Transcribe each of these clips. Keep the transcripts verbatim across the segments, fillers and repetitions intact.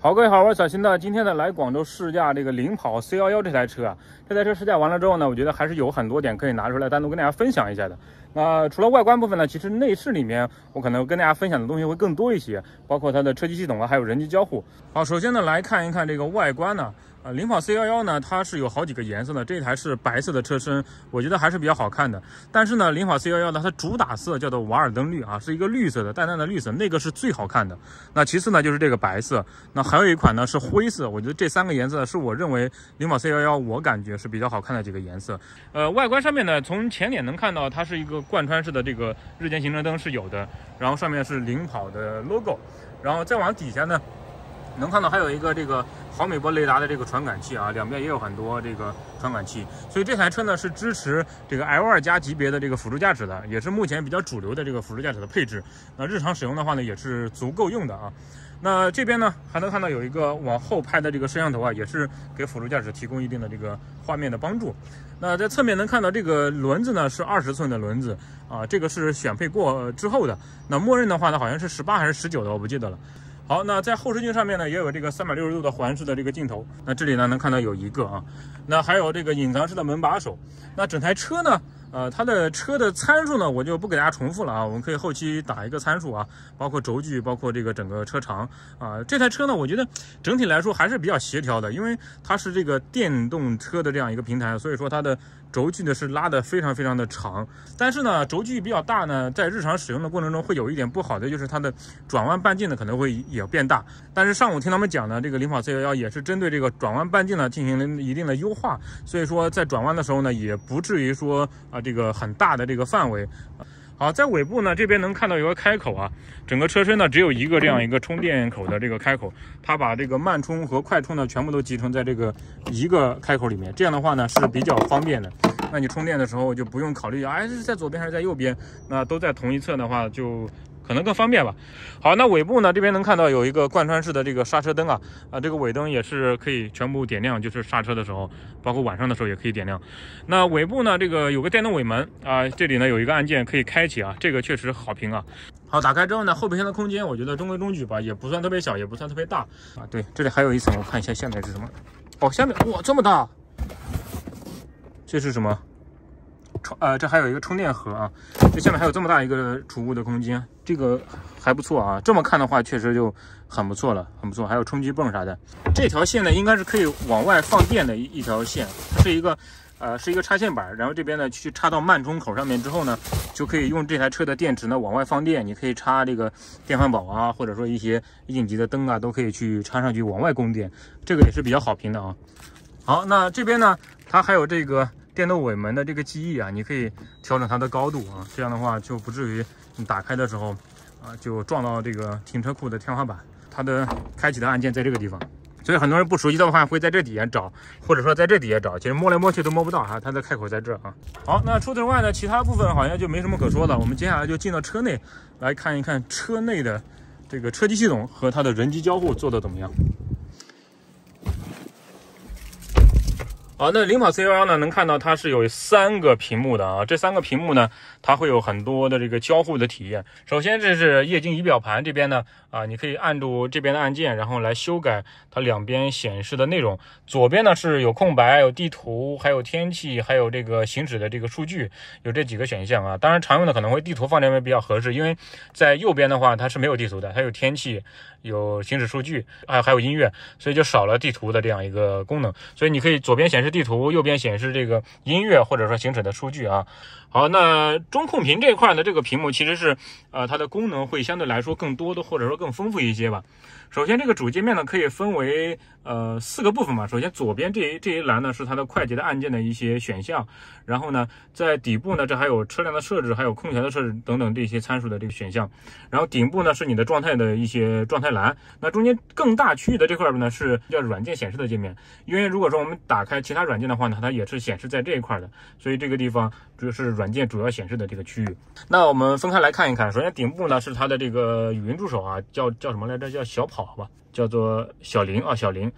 好，各位好，我是小新的。今天呢，来广州试驾这个领跑 C 一一这台车啊。这台车试驾完了之后呢，我觉得还是有很多点可以拿出来单独跟大家分享一下的。那除了外观部分呢，其实内饰里面我可能跟大家分享的东西会更多一些，包括它的车机系统啊，还有人机交互。好，首先呢来看一看这个外观呢。呃，领跑 C 一一呢，它是有好几个颜色的，这台是白色的车身，我觉得还是比较好看的。但是呢，领跑 C 一一呢，它主打色叫做瓦尔登绿啊，是一个绿色的，淡淡的绿色，那个是最好看的。那其次呢，就是这个白色，那还有一款呢是灰色。我觉得这三个颜色是我认为领跑 C 一一我感觉是比较好看的几个颜色。呃，外观上面呢，从前脸能看到它是一个贯穿式的这个日间行车灯是有的，然后上面是领跑的 logo， 然后再往底下呢。能看到还有一个这个毫米波雷达的这个传感器啊，两边也有很多这个传感器，所以这台车呢是支持这个 L 二 加级别的这个辅助驾驶的，也是目前比较主流的这个辅助驾驶的配置。那日常使用的话呢，也是足够用的啊。那这边呢还能看到有一个往后拍的这个摄像头啊，也是给辅助驾驶提供一定的这个画面的帮助。那在侧面能看到这个轮子呢是二十寸的轮子啊，这个是选配过之后的。那默认的话呢好像是十八还是十九的，我不记得了。好，那在后视镜上面呢，也有这个三百六十度的环视的这个镜头。那这里呢，能看到有一个啊，那还有这个隐藏式的门把手。那整台车呢，呃，它的车的参数呢，我就不给大家重复了啊，我们可以后期打一个参数啊，包括轴距，包括这个整个车长啊。这台车呢，我觉得整体来说还是比较协调的，因为它是这个电动车的这样一个平台，所以说它的轴距呢是拉的非常非常的长，但是呢轴距比较大呢，在日常使用的过程中会有一点不好的，就是它的转弯半径呢可能会也变大。但是上午听他们讲呢，这个领跑 C 一一也是针对这个转弯半径呢进行了一定的优化，所以说在转弯的时候呢，也不至于说啊这个很大的这个范围。好，在尾部呢这边能看到有个开口啊，整个车身呢只有一个这样一个充电口的这个开口，它把这个慢充和快充呢全部都集成在这个一个开口里面，这样的话呢是比较方便的。那你充电的时候就不用考虑哎是在左边还是在右边，那都在同一侧的话就可能更方便吧。好，那尾部呢这边能看到有一个贯穿式的这个刹车灯啊，啊这个尾灯也是可以全部点亮，就是刹车的时候，包括晚上的时候也可以点亮。那尾部呢这个有个电动尾门啊，这里呢有一个按键可以开启啊，这个确实好评啊。好，打开之后呢，后备箱的空间我觉得中规中矩吧，也不算特别小，也不算特别大啊。对，这里还有一层，我看一下下面是什么。哦，下面哇这么大，这是什么？充呃，这还有一个充电盒啊，这下面还有这么大一个储物的空间，这个还不错啊。这么看的话，确实就很不错了，很不错。还有冲击泵啥的，这条线呢应该是可以往外放电的一一条线，它是一个呃是一个插线板，然后这边呢去插到慢充口上面之后呢，就可以用这台车的电池呢往外放电。你可以插这个电饭煲啊，或者说一些应急的灯啊，都可以去插上去往外供电，这个也是比较好评的啊。好，那这边呢，它还有这个电动尾门的这个记忆啊，你可以调整它的高度啊，这样的话就不至于你打开的时候啊就撞到这个停车库的天花板。它的开启的按键在这个地方，所以很多人不熟悉的话会在这底下找，或者说在这底下找，其实摸来摸去都摸不到哈，它的开口在这啊。好，那除此之外呢，其他部分好像就没什么可说的，我们接下来就进到车内来看一看车内的这个车机系统和它的人机交互做得怎么样。好，那领跑 C 一一呢，能看到它是有三个屏幕的啊，这三个屏幕呢，它会有很多的这个交互的体验。首先，这是液晶仪表盘这边呢，啊，你可以按住这边的按键，然后来修改它两边显示的内容。左边呢是有空白，有地图，还有天气，还有这个行驶的这个数据，有这几个选项啊。当然，常用的可能会地图放这边比较合适，因为在右边的话它是没有地图的，它有天气，有行驶数据，还还有音乐，所以就少了地图的这样一个功能。所以你可以左边显示地图，右边显示这个音乐或者说行驶的数据啊。好，那中控屏这一块呢，这个屏幕其实是呃它的功能会相对来说更多的，或者说更丰富一些吧。首先这个主界面呢可以分为呃四个部分嘛。首先左边这一这一栏呢是它的快捷的按键的一些选项，然后呢在底部呢这还有车辆的设置，还有空调的设置等等这些参数的这个选项。然后顶部呢是你的状态的一些状态栏，那中间更大区域的这块呢是叫软件显示的界面。因为如果说我们打开其他软件的话呢，它也是显示在这一块的，所以这个地方就是软件主要显示的这个区域。那我们分开来看一看，首先顶部呢是它的这个语音助手啊，叫叫什么来着？叫小跑吧，叫做小林啊，小林。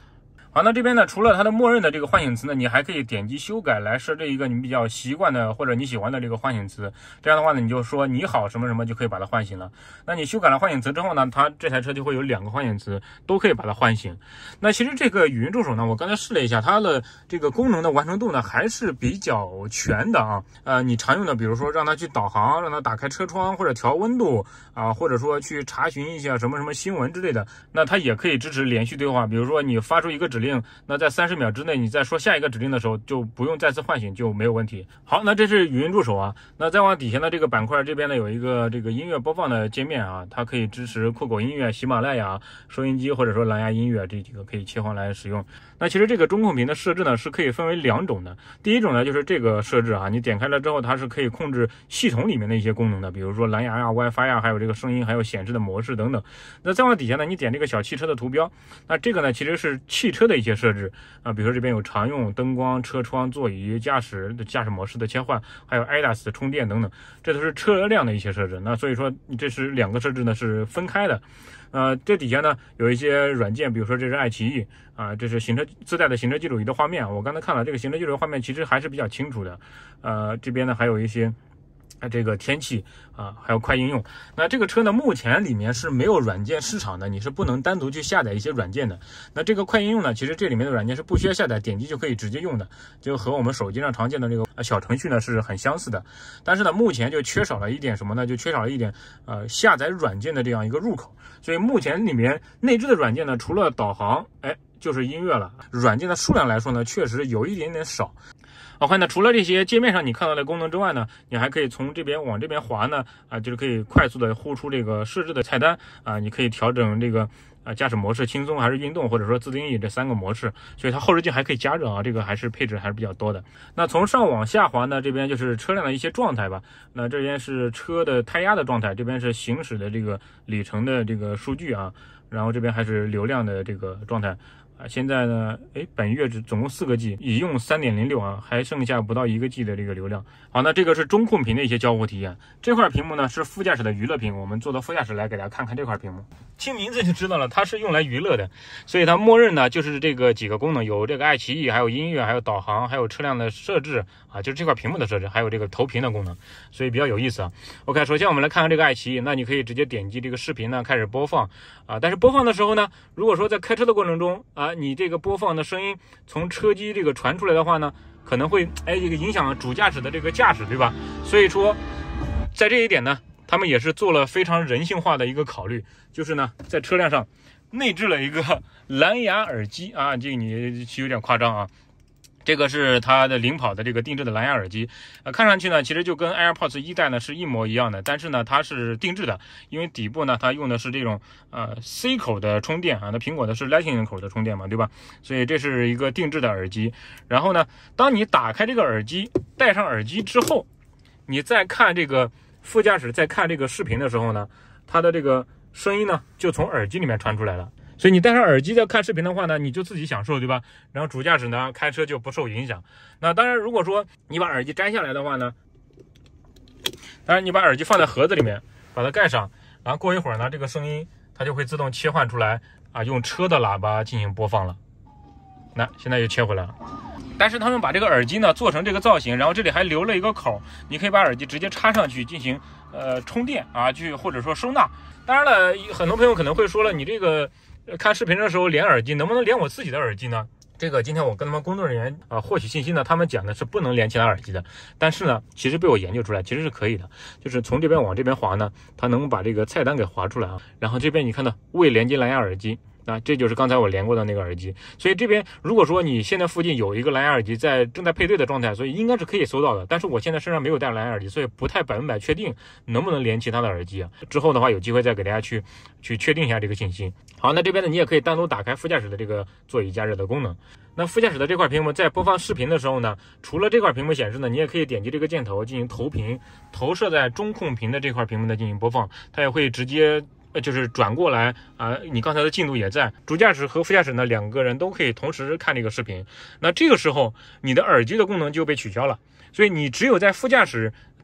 好，那这边呢，除了它的默认的这个唤醒词呢，你还可以点击修改来设置一个你比较习惯的或者你喜欢的这个唤醒词。这样的话呢，你就说你好什么什么就可以把它唤醒了。那你修改了唤醒词之后呢，它这台车就会有两个唤醒词都可以把它唤醒。那其实这个语音助手呢，我刚才试了一下，它的这个功能的完成度呢还是比较全的啊。呃，你常用的，比如说让它去导航，让它打开车窗或者调温度啊，或者说去查询一下什么什么新闻之类的，那它也可以支持连续对话。比如说你发出一个指令，那在三十秒之内你再说下一个指令的时候就不用再次唤醒，就没有问题。好，那这是语音助手啊。那再往底下的这个板块这边呢，有一个这个音乐播放的界面啊，它可以支持酷狗音乐、喜马拉雅、收音机或者说蓝牙音乐这几个可以切换来使用。那其实这个中控屏的设置呢是可以分为两种的。第一种呢就是这个设置啊，你点开了之后它是可以控制系统里面的一些功能的，比如说蓝牙呀、WiFi 呀，还有这个声音，还有显示的模式等等。那再往底下呢，你点这个小汽车的图标，那这个呢其实是汽车的一些设置啊，比如说这边有常用、灯光、车窗、座椅、驾驶的驾驶模式的切换，还有 A D A S 充电等等，这都是车辆的一些设置。那所以说这是两个设置呢是分开的。呃，这底下呢有一些软件，比如说这是爱奇艺啊，这是行车自带的行车记录仪的画面。我刚才看了这个行车记录仪画面，其实还是比较清楚的。呃，这边呢还有一些。这个天气啊，还有快应用。那这个车呢，目前里面是没有软件市场的，你是不能单独去下载一些软件的。那这个快应用呢，其实这里面的软件是不需要下载，点击就可以直接用的，就和我们手机上常见的这个小程序呢是很相似的。但是呢，目前就缺少了一点什么呢？就缺少了一点呃下载软件的这样一个入口。所以目前里面内置的软件呢，除了导航，哎，就是音乐了。软件的数量来说呢，确实有一点点少。好，看，那除了这些界面上你看到的功能之外呢，你还可以从这边往这边滑呢，啊，就是可以快速的呼出这个设置的菜单啊，你可以调整这个啊驾驶模式轻松还是运动，或者说自定义这三个模式，所以它后视镜还可以加热啊，这个还是配置还是比较多的。那从上往下滑呢，这边就是车辆的一些状态吧。那这边是车的胎压的状态，这边是行驶的这个里程的这个数据啊，然后这边还是流量的这个状态。啊，现在呢，哎，本月只总共四个 G， 已用 三点零六 啊，还剩下不到一个 G 的这个流量。好，那这个是中控屏的一些交互体验。这块屏幕呢是副驾驶的娱乐屏，我们坐到副驾驶来给大家看看这块屏幕。听名字就知道了，它是用来娱乐的，所以它默认呢就是这个几个功能，有这个爱奇艺，还有音乐，还有导航，还有车辆的设置啊，就是这块屏幕的设置，还有这个投屏的功能，所以比较有意思啊。OK， 首先我们来看看这个爱奇艺，那你可以直接点击这个视频呢开始播放啊，但是播放的时候呢，如果说在开车的过程中啊，你这个播放的声音从车机这个传出来的话呢，可能会哎这个影响主驾驶的这个驾驶，对吧？所以说在这一点呢，他们也是做了非常人性化的一个考虑，就是呢在车辆上内置了一个蓝牙耳机啊，这个你有点夸张啊。这个是它的领跑的这个定制的蓝牙耳机，呃，看上去呢，其实就跟 AirPods 一代呢是一模一样的，但是呢，它是定制的，因为底部呢它用的是这种呃 C 口的充电啊，那苹果的是 Lightning 口的充电嘛，对吧？所以这是一个定制的耳机。然后呢，当你打开这个耳机，戴上耳机之后，你再看这个副驾驶在看这个视频的时候呢，它的这个声音呢就从耳机里面传出来了。所以你戴上耳机在看视频的话呢，你就自己享受，对吧？然后主驾驶呢开车就不受影响。那当然，如果说你把耳机摘下来的话呢，当然你把耳机放在盒子里面，把它盖上，然后过一会儿呢，这个声音它就会自动切换出来啊，用车的喇叭进行播放了。那现在又切回来了。但是他们把这个耳机呢做成这个造型，然后这里还留了一个口，你可以把耳机直接插上去进行呃充电啊，去或者说收纳。当然了，很多朋友可能会说了，你这个看视频的时候连耳机能不能连我自己的耳机呢？这个今天我跟他们工作人员啊、呃、获取信息呢，他们讲的是不能连其他耳机的，但是呢，其实被我研究出来，其实是可以的，就是从这边往这边滑呢，它能把这个菜单给滑出来啊。然后这边你看到未连接蓝牙耳机。那这就是刚才我连过的那个耳机，所以这边如果说你现在附近有一个蓝牙耳机在正在配对的状态，所以应该是可以搜到的。但是我现在身上没有带蓝牙耳机，所以不太百分百确定能不能连其他的耳机啊。之后的话有机会再给大家去去确定一下这个信息。好，那这边呢你也可以单独打开副驾驶的这个座椅加热的功能。那副驾驶的这块屏幕在播放视频的时候呢，除了这块屏幕显示呢，你也可以点击这个箭头进行投屏，投射在中控屏的这块屏幕呢进行播放，它也会直接。呃，就是转过来啊、呃，你刚才的进度也在，主驾驶和副驾驶呢两个人都可以同时看这个视频。那这个时候你的耳机的功能就被取消了，所以你只有在副驾驶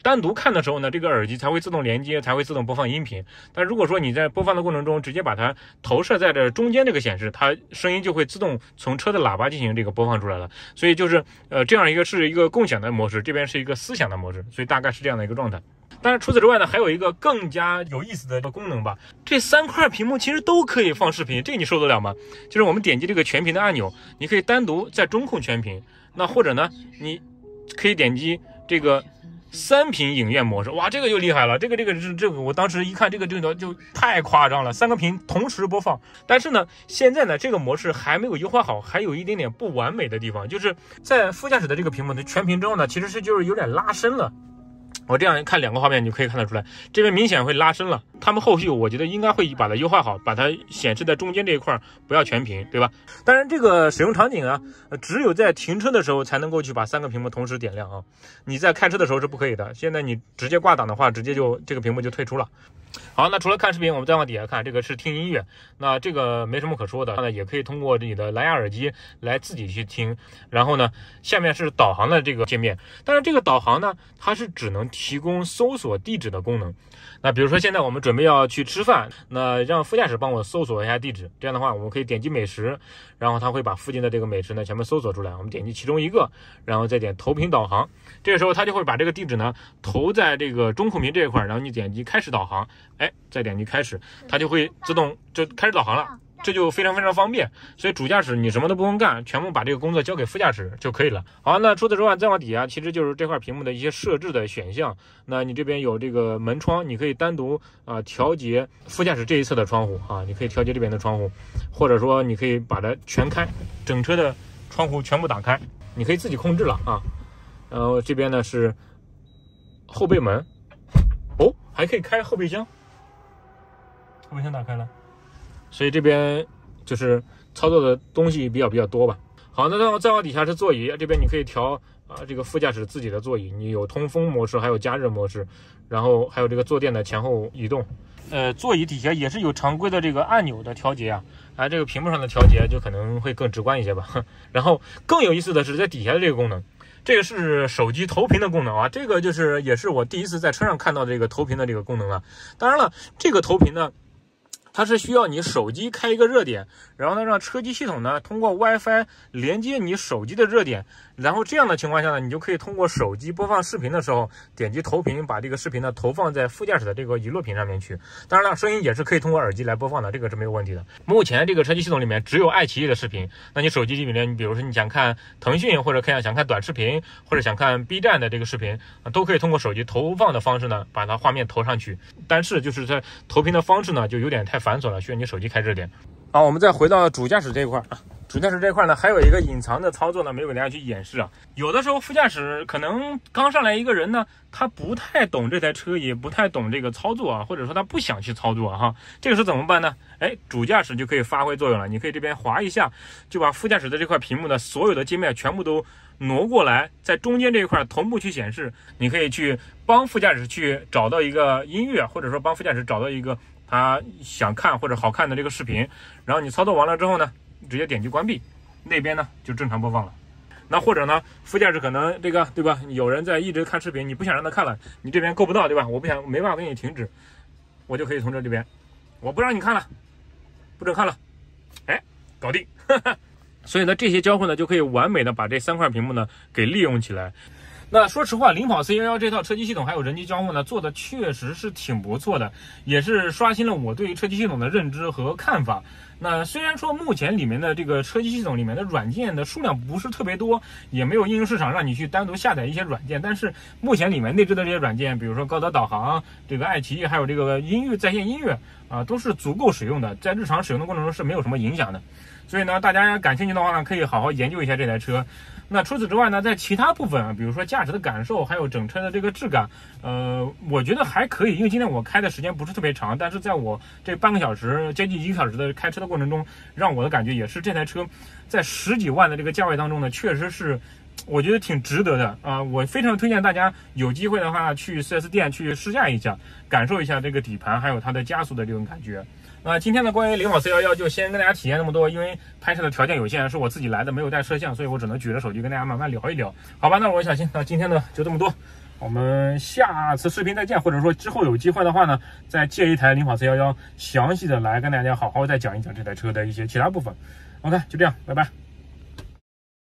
单独看的时候呢，这个耳机才会自动连接，才会自动播放音频。但如果说你在播放的过程中直接把它投射在这中间这个显示，它声音就会自动从车的喇叭进行这个播放出来了。所以就是呃这样一个是一个共享的模式，这边是一个思想的模式，所以大概是这样的一个状态。当然除此之外呢，还有一个更加有意思的功能吧，这三块屏幕其实都可以放视频，这你受得了吗？就是我们点击这个全屏的按钮，你可以单独在中控全屏，那或者呢你可以点击这个三屏影院模式，哇，这个就厉害了，这个这个是这个我当时一看这个这个就太夸张了，三个屏同时播放。但是呢现在呢这个模式还没有优化好，还有一点点不完美的地方，就是在副驾驶的这个屏幕的全屏之后呢，其实是就是有点拉伸了。我这样看两个画面，你就可以看得出来，这边明显会拉伸了。他们后续我觉得应该会把它优化好，把它显示在中间这一块，不要全屏，对吧？当然，这个使用场景啊，只有在停车的时候才能够去把三个屏幕同时点亮啊。你在开车的时候是不可以的。现在你直接挂档的话，直接就这个屏幕就退出了。好，那除了看视频，我们再往底下看，这个是听音乐，那这个没什么可说的，那也可以通过你的蓝牙耳机来自己去听。然后呢，下面是导航的这个界面，但是这个导航呢，它是只能提供搜索地址的功能。那比如说现在我们准备要去吃饭，那让副驾驶帮我搜索一下地址，这样的话我们可以点击美食，然后它会把附近的这个美食呢全部搜索出来，我们点击其中一个，然后再点投屏导航，这个时候它就会把这个地址呢投在这个中控屏这一块，然后你点击开始导航，哎，再点击开始，它就会自动就开始导航了，这就非常非常方便。所以主驾驶你什么都不用干，全部把这个工作交给副驾驶就可以了。好，那除此之外再往底下其实就是这块屏幕的一些设置的选项。那你这边有这个门窗，你可以单独啊、呃、调节副驾驶这一侧的窗户啊，你可以调节这边的窗户，或者说你可以把它全开，整车的窗户全部打开，你可以自己控制了啊。然后这边呢是后备门，哦，还可以开后备箱，后备箱打开了。所以这边就是操作的东西比较比较多吧。好，那再往再往底下是座椅，这边你可以调啊、呃、这个副驾驶自己的座椅，你有通风模式，还有加热模式，然后还有这个坐垫的前后移动。呃，座椅底下也是有常规的这个按钮的调节啊，啊，这个屏幕上的调节就可能会更直观一些吧。然后更有意思的是在底下的这个功能。这个是手机投屏的功能啊，这个就是也是我第一次在车上看到这个投屏的这个功能了。当然了，这个投屏呢，它是需要你手机开一个热点，然后呢让车机系统呢通过 WiFi 连接你手机的热点，然后这样的情况下呢，你就可以通过手机播放视频的时候点击投屏，把这个视频呢投放在副驾驶的这个娱乐屏上面去。当然了，声音也是可以通过耳机来播放的，这个是没有问题的。目前这个车机系统里面只有爱奇艺的视频，那你手机里面，你比如说你想看腾讯，或者看想看短视频，或者想看 B 站的这个视频，都可以通过手机投放的方式呢把它画面投上去。但是就是在投屏的方式呢就有点太繁琐了，需要你手机开热点。好，我们再回到主驾驶这一块啊，主驾驶这一块呢，还有一个隐藏的操作呢，没有给大家去演示啊。有的时候副驾驶可能刚上来一个人呢，他不太懂这台车，也不太懂这个操作啊，或者说他不想去操作哈，这个时候怎么办呢？哎，主驾驶就可以发挥作用了。你可以这边滑一下，就把副驾驶的这块屏幕的所有的界面全部都挪过来，在中间这一块同步去显示。你可以去帮副驾驶去找到一个音乐，或者说帮副驾驶找到一个他想看或者好看的这个视频，然后你操作完了之后呢，直接点击关闭，那边呢就正常播放了。那或者呢，副驾驶可能这个对吧，有人在一直看视频，你不想让他看了，你这边够不到对吧，我不想没办法给你停止，我就可以从这这边，我不让你看了，不准看了，哎，搞定。所以呢，这些交互呢就可以完美的把这三块屏幕呢给利用起来。那说实话，领跑 C 一一这套车机系统还有人机交互呢，做的确实是挺不错的，也是刷新了我对于车机系统的认知和看法。那虽然说目前里面的这个车机系统里面的软件的数量不是特别多，也没有应用市场让你去单独下载一些软件，但是目前里面内置的这些软件，比如说高德导航、这个爱奇艺，还有这个音乐在线音乐啊，都是足够使用的，在日常使用的过程中是没有什么影响的。所以呢，大家感兴趣的话呢，可以好好研究一下这台车。那除此之外呢，在其他部分啊，比如说驾驶的感受，还有整车的这个质感，呃，我觉得还可以。因为今天我开的时间不是特别长，但是在我这半个小时、接近一个小时的开车的过程中，让我的感觉也是这台车在十几万的这个价位当中呢，确实是我觉得挺值得的啊、呃！我非常推荐大家有机会的话去 四 S 店去试驾一下，感受一下这个底盘还有它的加速的这种感觉。那今天呢，关于领跑 C 一一就先跟大家体验那么多，因为拍摄的条件有限，是我自己来的，没有带摄像，所以我只能举着手机跟大家慢慢聊一聊，好吧？那我小新，那今天呢就这么多， 我们下次视频再见，或者说之后有机会的话呢，再借一台领跑 C 一一，详细的来跟大家好好再讲一讲这台车的一些其他部分。OK， 就这样，拜拜。